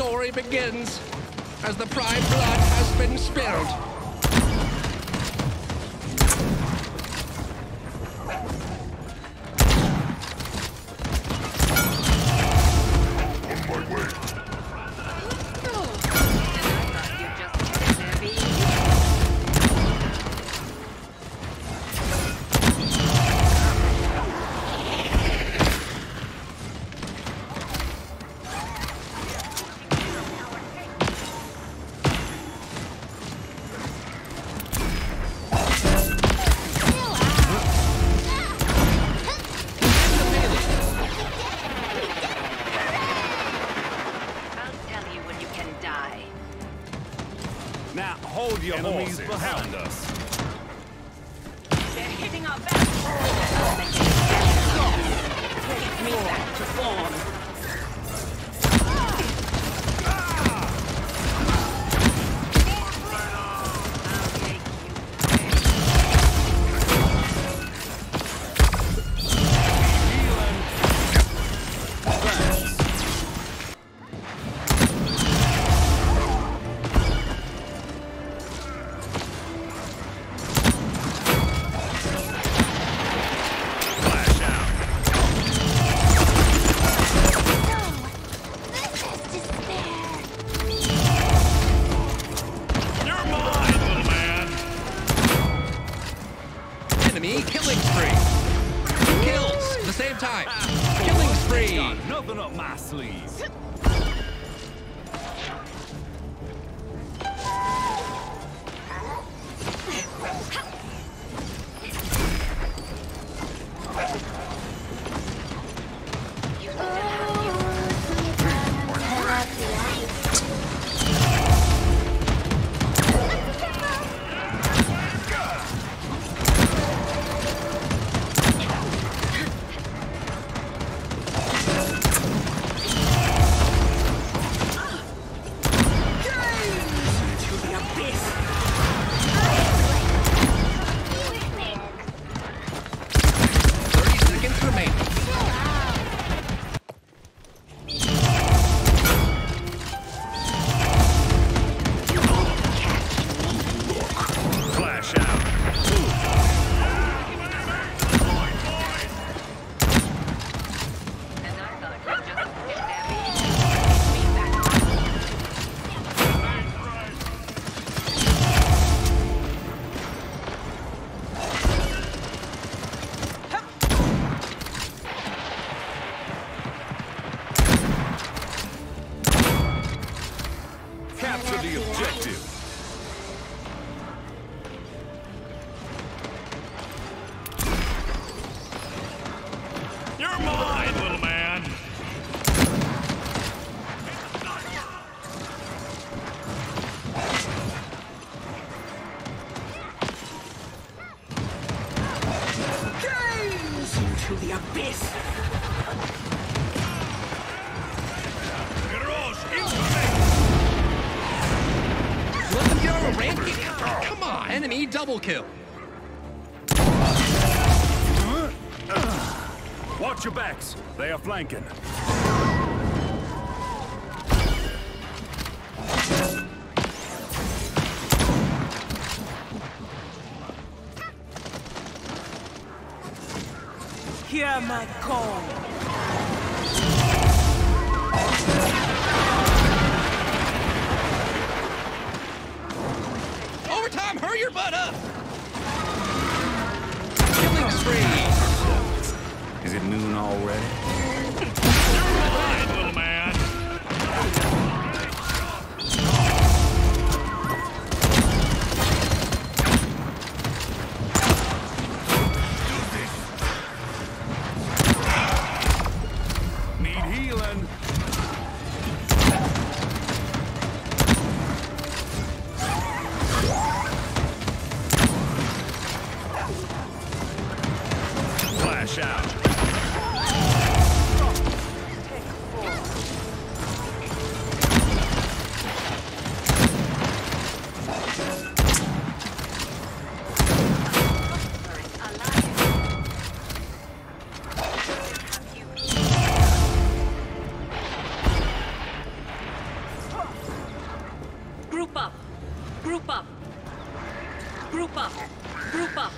story begins, as the prime blood has been spilled. Now hold your enemies behind us. They're hitting our back. Take me back to form. Killing spree. 2 kills at the same time. Killing spree. Got nothing up my sleeves. Capture the objective. You're mine, little man. Gaze into the abyss. Come on! Enemy double kill. Watch your backs. They are flanking. Hear my call. Overtime, hurry your butt up! Killing spree! Is it noon already? You're mine, little man! Need healing. Flash out. Group up. Group up. Group up. Group up.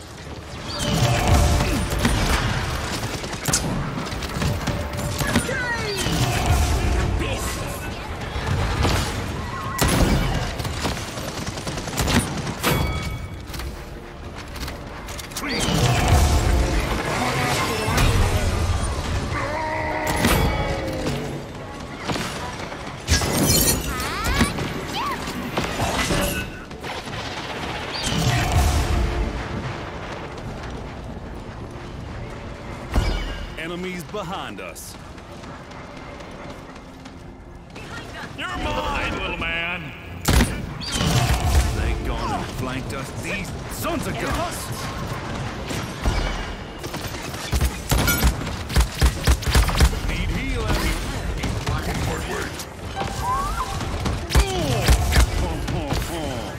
Enemies behind us. You're mine, little man. They gone and flanked us. These sons of guns. Need healing. Oh.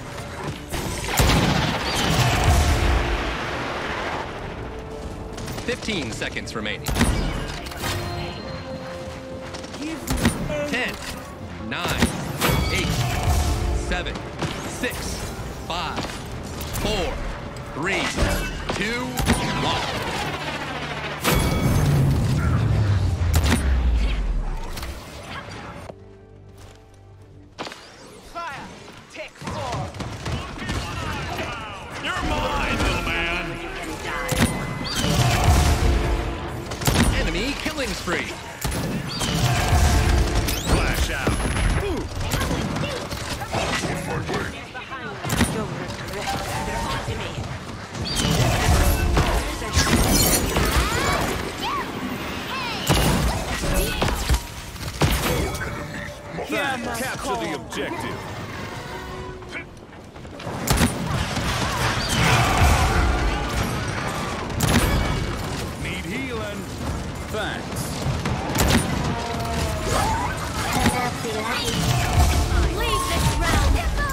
15 seconds remaining. 10, 9, 8, 7, 6, 5, 4, 3, 2, 1. Killing spree. Flash out. Capture the objective. Need healing. Thanks. Leave this realm.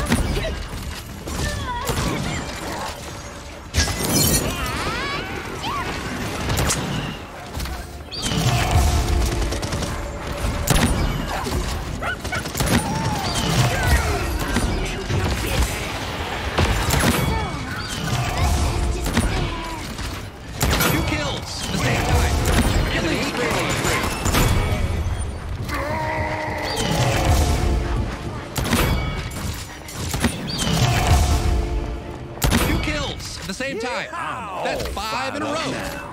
Two kills at the same time. Killing spree. At the same time. That's 5 in a row.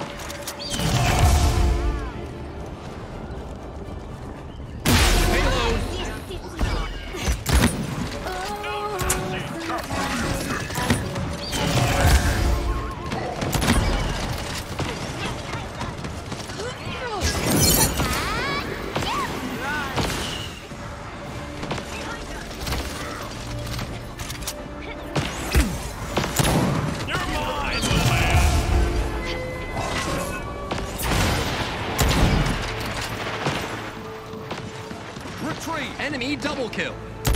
Payload. Enemy double kill.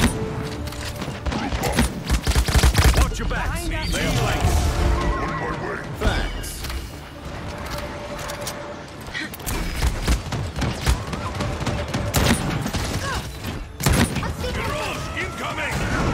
Watch your back. They're flanking. Thanks. Incoming.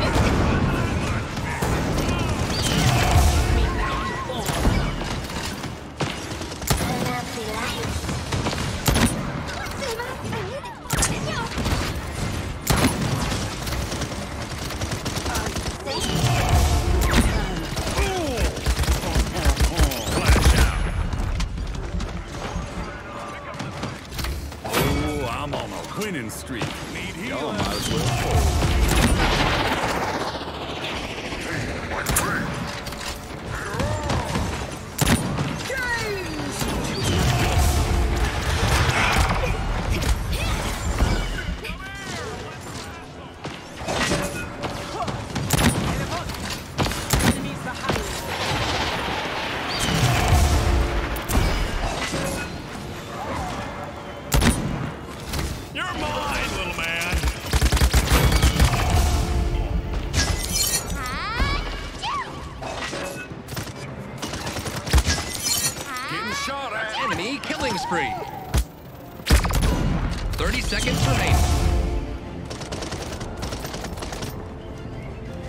I'm on a winning streak. Need healing. Y'all might as well fold. Enemy killing spree. 30 seconds remaining.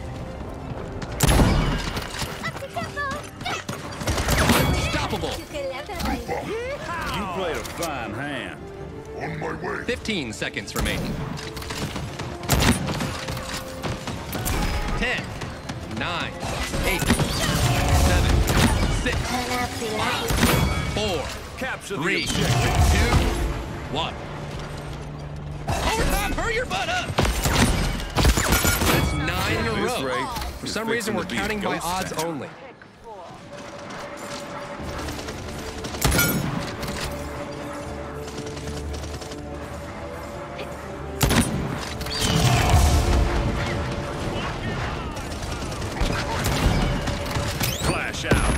fine hand. On my way. 15 seconds remaining. 10, 9, 8, 7, 6, 5, 4, Capture the 3, 2, objective. 1. Overtime, hurry your butt up! That's 9 in a This row. rate For is some reason, fixing we're to be a counting by ghost odds town. only. Flash out.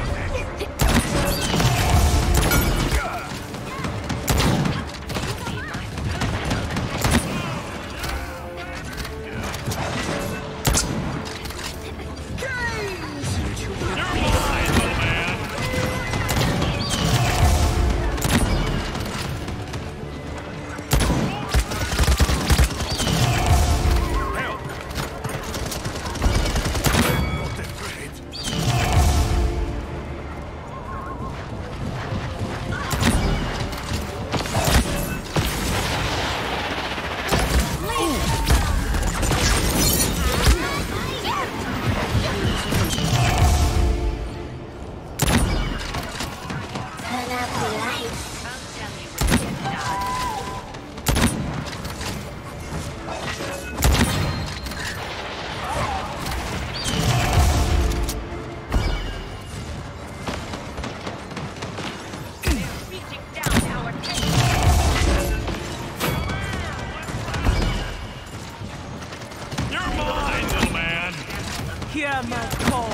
Hear my call.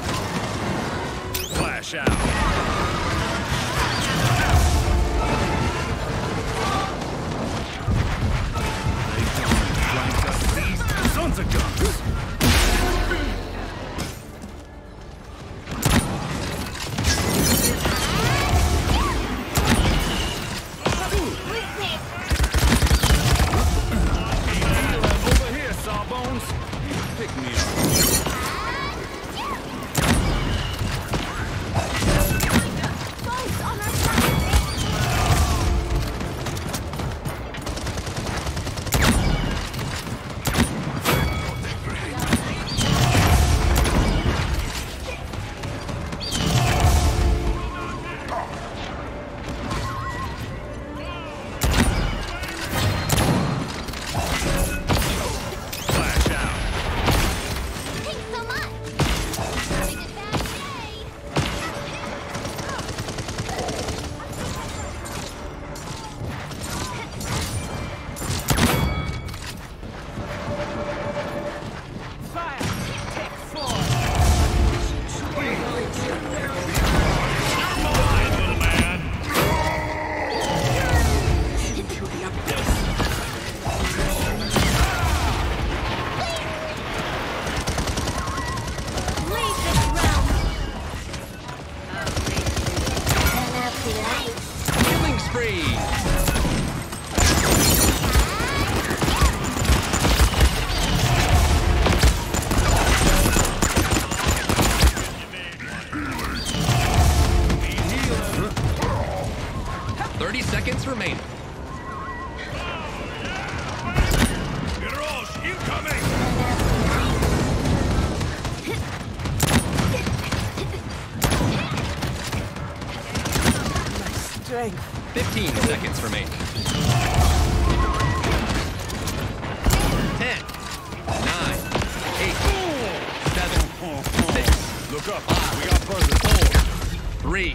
Flash out. These sons of guns. Over here, Sawbones. Pick me up. Both on our side. Flash out. Thanks so much. Having a bad day. Fire. Take 4. Fine, little man. Leave this realm. Turn out the lights. Killing spree! Thirty seconds remaining. Generals, incoming! Strength. 15 seconds remaining. 10, 9, 8, 7, 6, Look up. 5, We got buzzers. 4, 3.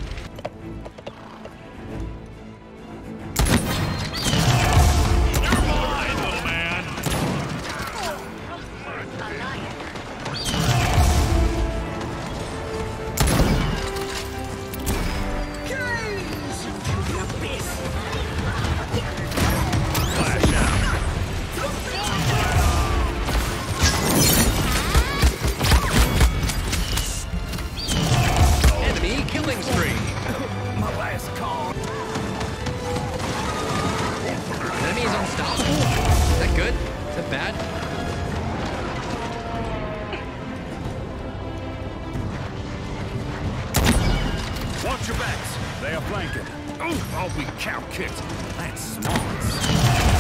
You're mine, little man. Flash out. Enemy killing spree. My last call. Enemy is unstoppable. Is that good? Is that bad? Watch your backs. They are flanking. I'll be cow kicked. That's smart.